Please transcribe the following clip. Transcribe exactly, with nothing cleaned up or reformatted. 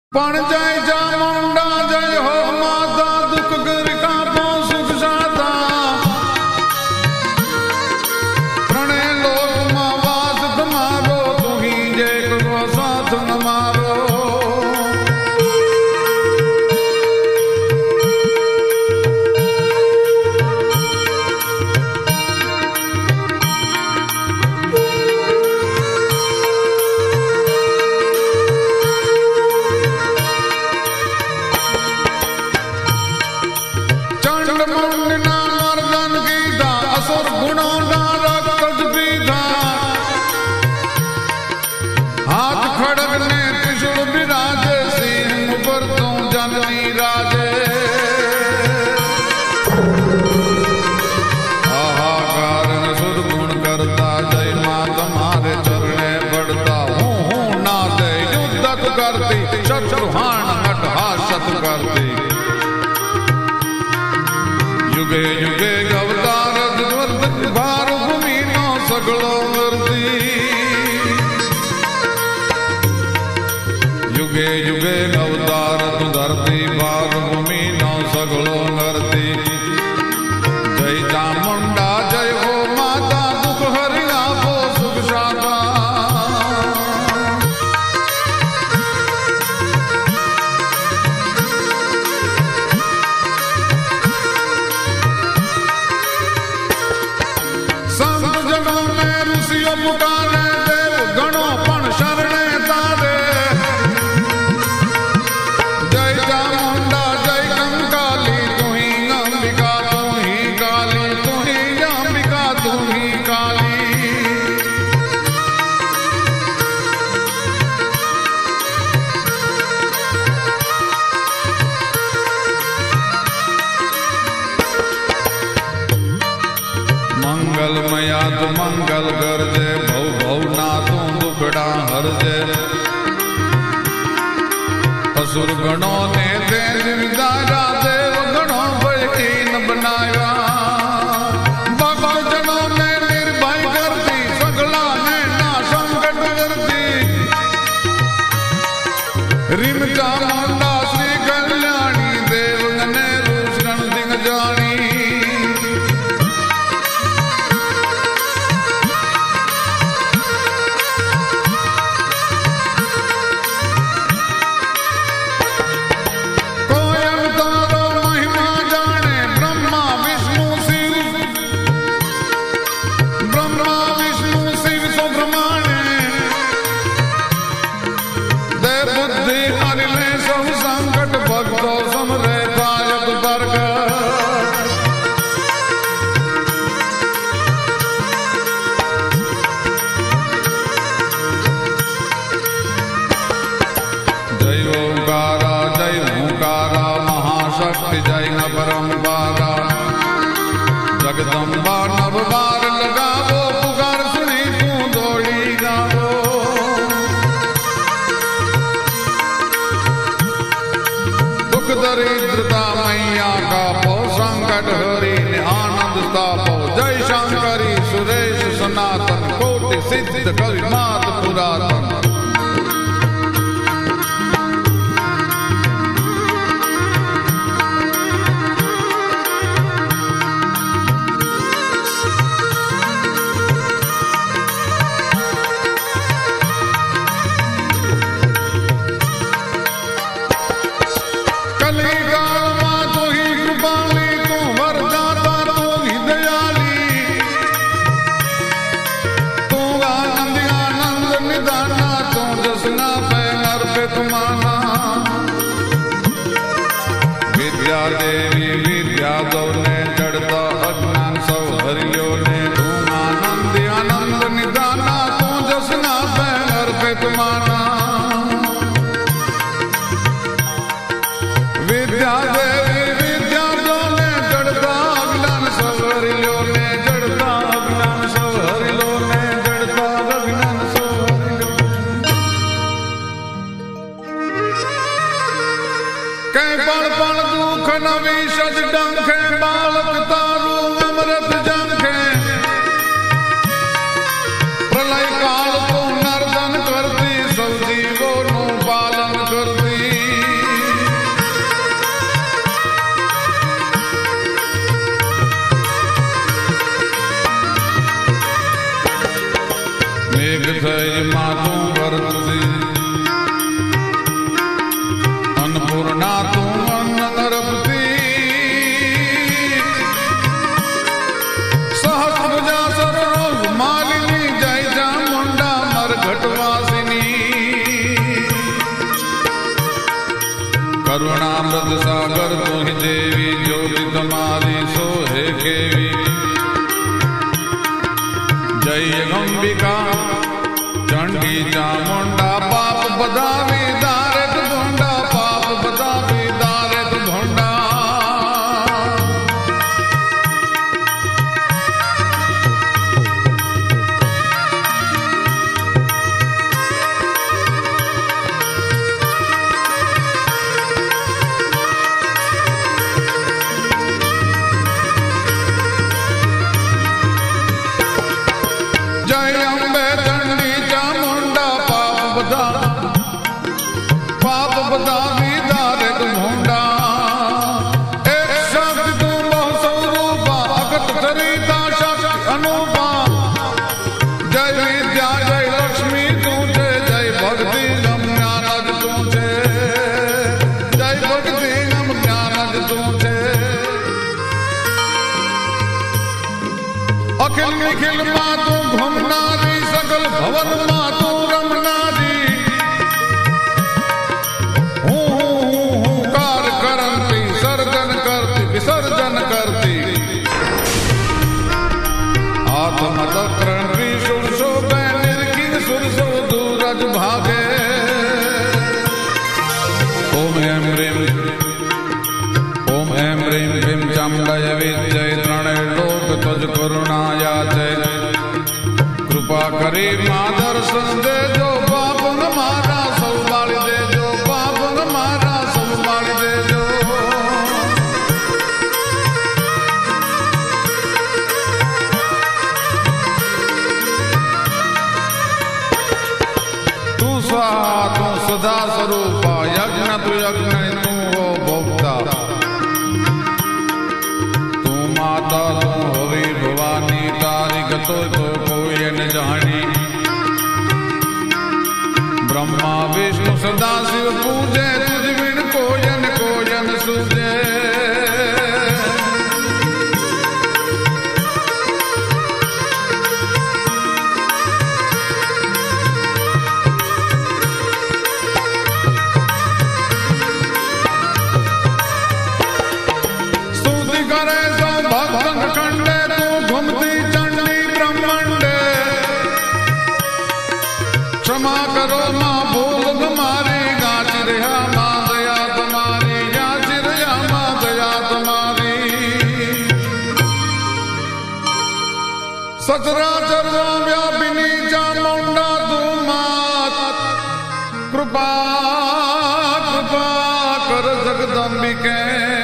पण जय चामुंडा जय हो माता दुख गिर कापो सुख साता प्रणय लोक मा वास तुम्हारो तुही जय करो साथ न मारो। हाथ खड़ग ने त्रिशूल विराजे सिंह पर तू जननी राजे। हाहाकार सुर गुण करता जय मां तुम्हारे चरणे बढ़ता हूँ हूँ ना दे युद्धक करती शत्रुहान नट हासत करती। युगे युगे अवतार भार भूमि नो सगलो वर्दी। युगे युगे अवतार तु धरती भार भूमि नो सगलो नरती। जय चामुंडा जय हो माता दुख हरि आपो सुख साता। संत जनों में ऋषियों पुकारे देव गणों पण शरणे तारे। जय चामुंडा जय कंकाली तू ही अंबिका तू ही काली तू ही अंबिका तू ही काली। मंगलमया तू मंगल कर दे भव भव ना तू दुखड़ा हर दे। असुर गणों ने तेज विदाया देव गणों भय कीन बनाया। भक्त जनों ने निर्भय कर दी सगला ने ना संकट करती। रिम चामुंडा श्री कल्याणी देव ने रूषण दिग जानी। जय न परम्पारा जगदम्बा नव बार लगावो पुकार सुनी तू दौड़ी गावो। दुख दरिद्रता मैया का पो संकट हरि ने आनंद तापो। जय शंकरी सुरेश सनातन कोटि सिद्ध कवि मात पुरातन। विद्या देवी विद्या गौने जड़ता अज्ञान सब हरियो ने। तू आनंद आनंद निदाना तू जसना पैर पे तुमाना। विद्या देवी विद्या गौने जड़ता अज्ञान सब हरियो ने। जड़ता अज्ञान सब हरियो ने जड़ता अज्ञान सब हरियो। कहीं पल पल दुख नवी सज डंखे बालक तारू अमृत जंखे। प्रलय काल को नर्दन करती सब जीवों नु पालन करती। करुणामृत सागर तुहि देवी ज्योति तुम्हारी सोहे केवी। जय अंबिका चंडी चामुंडा पाप बदावी दारित भुंडा पाप बदावी दारित भुंडा। जय अम्बे चंडी चामुंडा पाप बदा पाप बदावी दारित भुंडा। एक शक्ति तू बहु स्वरूपा अगत चरिता शक्ति अनूपा। जय विद्या जय लक्ष्मी तुझे जय भक्ति गम ज्ञानज तुझे जय भक्ति गम ज्ञानज तुझे। अखिल निखिल माँ तू घुमनारी सकल भवन माँ तू रमनारी। हूँ हूँ हूँ कार करती सर्जन करती विसर्जन करती। आत्मदक्रन त्रिशूल शोभे निर्किन सुरसो दूरज भागे। ओम ऐं ह्रीं ओम ऐं ह्रीं भीम चामुंडाय विद्महे त्रणय लोक तुझ करुणा याचै। कृपा करे मां दर्शन दे जो पाप न मारा सब बाल दे जो पाप न मारा सब बाल दे जो। तू स्वाहा तू सदा स्वरूपा यज्ञ तू यज्ञ तू हो भोक्ता। तू माता तू हरि भवानी तारिक तो तो कोई न जानी। ब्रह्मा विष्णु सदा शिव पूजे तुझ बिन कोयन कोयन सूझे। स्तुति करे सो भक्तन खंडे तू घूमती चंडी ब्रह्मंडे। क्षमा करो माँ भूल तुम्हारी गाच रहा माँ दया तुम्हारी गाच रहा माँ दया तुम्हारी। सचराचर व्यापिनी चामुंडा तू मात कृपा कृपा कर जगदम्बिके।